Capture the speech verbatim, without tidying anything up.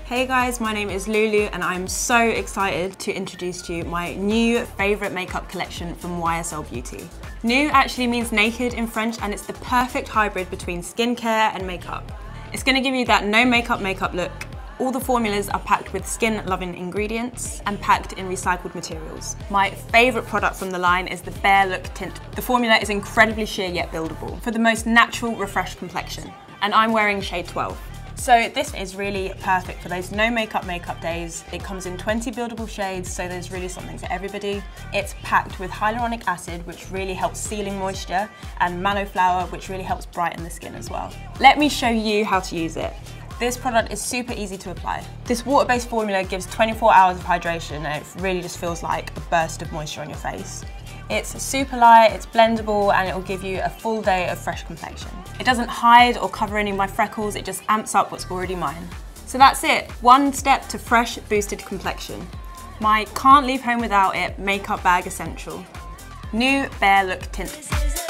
Hey guys, my name is Lulu and I'm so excited to introduce to you my new favourite makeup collection from Y S L Beauty. New actually means naked in French and it's the perfect hybrid between skincare and makeup. It's going to give you that no makeup makeup look. All the formulas are packed with skin-loving ingredients and packed in recycled materials. My favourite product from the line is the Bare Look Tint. The formula is incredibly sheer yet buildable for the most natural, refreshed complexion. And I'm wearing shade twelve. So this is really perfect for those no makeup makeup days. It comes in twenty buildable shades, so there's really something for everybody. It's packed with hyaluronic acid, which really helps sealing moisture, and mallow flower, which really helps brighten the skin as well. Let me show you how to use it. This product is super easy to apply. This water-based formula gives twenty-four hours of hydration and it really just feels like a burst of moisture on your face. It's super light, it's blendable, and it will give you a full day of fresh complexion. It doesn't hide or cover any of my freckles, it just amps up what's already mine. So that's it, one step to fresh, boosted complexion. My can't leave home without it makeup bag essential. New Bare Look Tint.